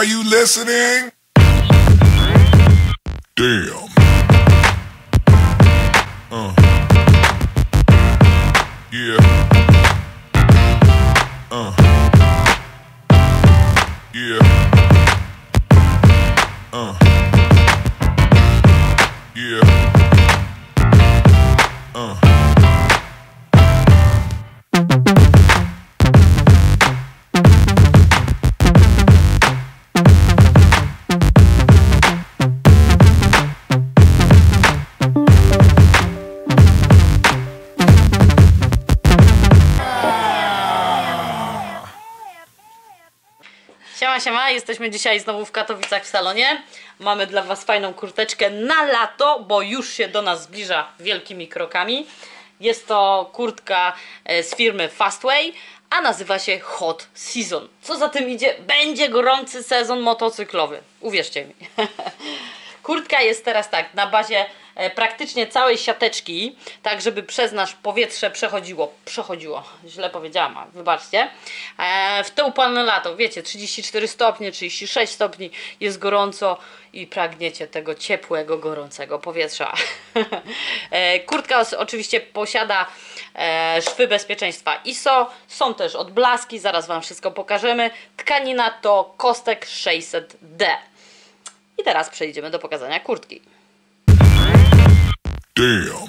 Are you listening? Damn. Yeah. Yeah. Yeah. Siema, jesteśmy dzisiaj znowu w Katowicach w salonie. Mamy dla Was fajną kurteczkę na lato, bo już się do nas zbliża wielkimi krokami. Jest to kurtka z firmy Fastway, a nazywa się Hot Season. Co za tym idzie? Będzie gorący sezon motocyklowy. Uwierzcie mi. Kurtka jest teraz tak, na bazie praktycznie całej siateczki, tak żeby przez nasz powietrze przechodziło, źle powiedziałam, wybaczcie. W to upalne lato, wiecie, 34 stopnie, 36 stopni, jest gorąco i pragniecie tego ciepłego, gorącego powietrza. Kurtka oczywiście posiada szwy bezpieczeństwa ISO, są też odblaski, zaraz Wam wszystko pokażemy. Tkanina to Kostek 600D. I teraz przejdziemy do pokazania kurtki. Damn.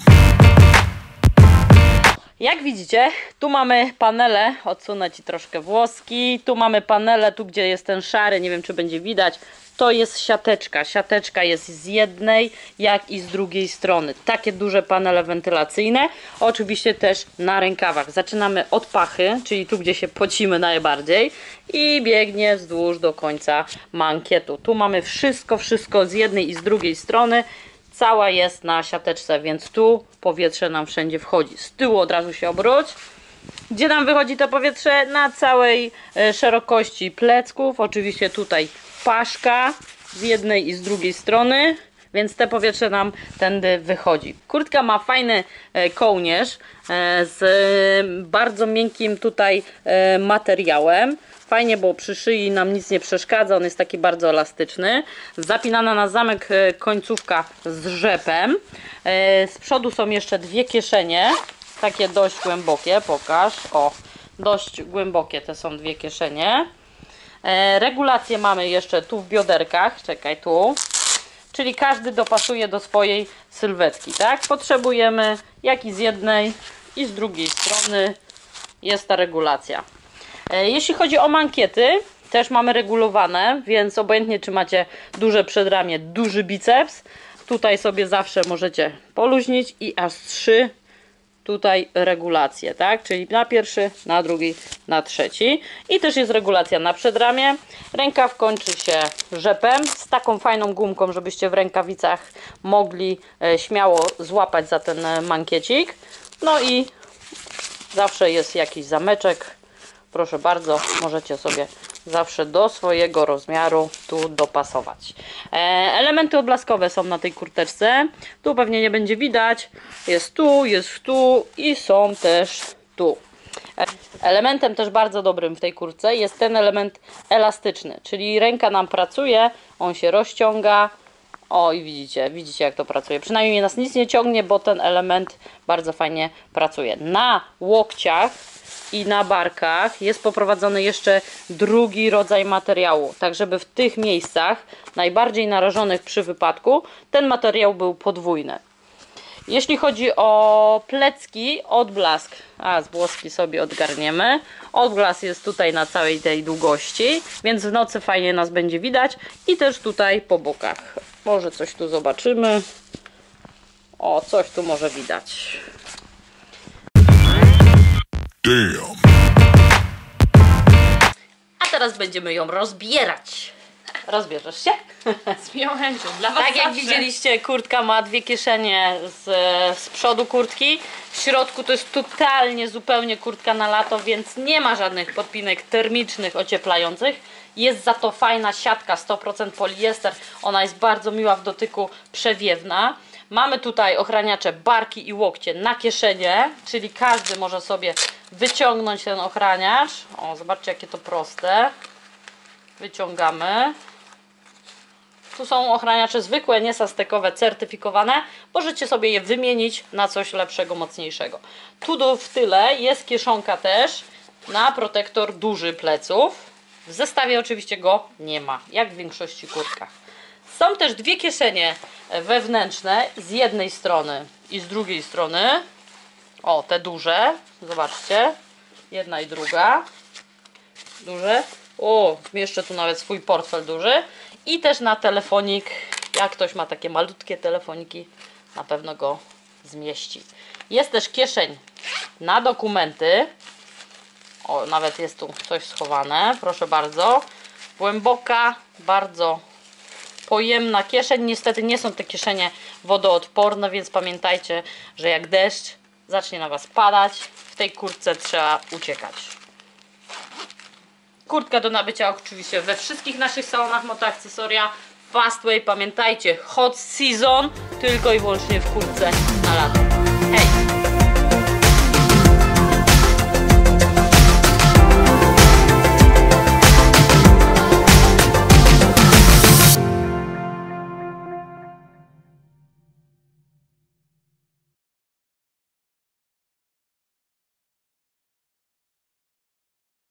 Jak widzicie, tu mamy panele, odsunę Ci troszkę włoski, tu mamy panele, tu gdzie jest ten szary, nie wiem czy będzie widać, to jest siateczka. Siateczka jest z jednej, jak i z drugiej strony. Takie duże panele wentylacyjne, oczywiście też na rękawach. Zaczynamy od pachy, czyli tu gdzie się pocimy najbardziej i biegnie wzdłuż do końca mankietu. Tu mamy wszystko z jednej i z drugiej strony. Cała jest na siateczce, więc tu powietrze nam wszędzie wchodzi. Z tyłu od razu się obróć. Gdzie nam wychodzi to powietrze? Na całej szerokości plecków. Oczywiście tutaj paszka z jednej i z drugiej strony, więc te powietrze nam tędy wychodzi. Kurtka ma fajny kołnierz z bardzo miękkim tutaj materiałem. Fajnie, bo przy szyi nam nic nie przeszkadza, on jest taki bardzo elastyczny. Zapinana na zamek końcówka z rzepem. Z przodu są jeszcze dwie kieszenie, takie dość głębokie, pokaż. O, dość głębokie te są dwie kieszenie. Regulacje mamy jeszcze tu w bioderkach, czekaj tu. Czyli każdy dopasuje do swojej sylwetki, tak? Potrzebujemy jak i z jednej i z drugiej strony jest ta regulacja. Jeśli chodzi o mankiety, też mamy regulowane, więc obojętnie czy macie duże przedramię, duży biceps, tutaj sobie zawsze możecie poluźnić i aż 3 tutaj regulacje, tak? Czyli na pierwszy, na drugi, na trzeci. I też jest regulacja na przedramię. Rękaw kończy się rzepem z taką fajną gumką, żebyście w rękawicach mogli śmiało złapać za ten mankiecik. No i zawsze jest jakiś zameczek. Proszę bardzo, możecie sobie zawsze do swojego rozmiaru tu dopasować. Elementy odblaskowe są na tej kurteczce. Tu pewnie nie będzie widać. Jest tu i są też tu. Elementem też bardzo dobrym w tej kurtce jest ten element elastyczny, czyli ręka nam pracuje, on się rozciąga. O i widzicie jak to pracuje. Przynajmniej nas nic nie ciągnie, bo ten element bardzo fajnie pracuje. Na łokciach i na barkach jest poprowadzony jeszcze drugi rodzaj materiału, tak żeby w tych miejscach najbardziej narażonych przy wypadku ten materiał był podwójny. Jeśli chodzi o plecki, odblask, z włoski sobie odgarniemy, odblask jest tutaj na całej tej długości, więc w nocy fajnie nas będzie widać i też tutaj po bokach. Może coś tu zobaczymy. O, coś tu może widać. Damn. A teraz będziemy ją rozbierać. Rozbierzesz się? Z miłą chęcią. Dla was Tak jak zawsze. widzieliście, kurtka ma dwie kieszenie z przodu kurtki. W środku to jest totalnie, zupełnie kurtka na lato, więc nie ma żadnych podpinek termicznych, ocieplających. Jest za to fajna siatka, 100% poliester. Ona jest bardzo miła w dotyku, przewiewna. Mamy tutaj ochraniacze barki i łokcie na kieszenie, czyli każdy może sobie wyciągnąć ten ochraniacz. O, zobaczcie jakie to proste. Wyciągamy. Tu są ochraniacze zwykłe, nie sastekowe, certyfikowane. Możecie sobie je wymienić na coś lepszego, mocniejszego. Tu w tyle jest kieszonka też na protektor duży pleców. W zestawie oczywiście go nie ma, jak w większości kurtkach. Są też dwie kieszenie wewnętrzne z jednej strony i z drugiej strony. O, te duże, zobaczcie. Jedna i druga. Duże. O, zmieszczę tu nawet swój portfel duży. I też na telefonik, jak ktoś ma takie malutkie telefoniki, na pewno go zmieści. Jest też kieszeń na dokumenty. O, nawet jest tu coś schowane, proszę bardzo. Głęboka, bardzo pojemna kieszeń. Niestety nie są te kieszenie wodoodporne, więc pamiętajcie, że jak deszcz zacznie na Was padać, w tej kurtce trzeba uciekać. Kurtka do nabycia oczywiście we wszystkich naszych salonach Motoakcesoria. Fastway, pamiętajcie, hot season, tylko i wyłącznie w kurtce na lato.